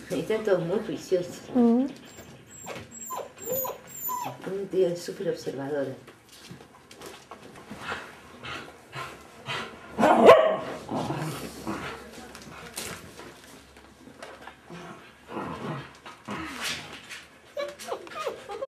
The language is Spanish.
Están todos muy juiciosos. Mm. Un tío es súper observadora.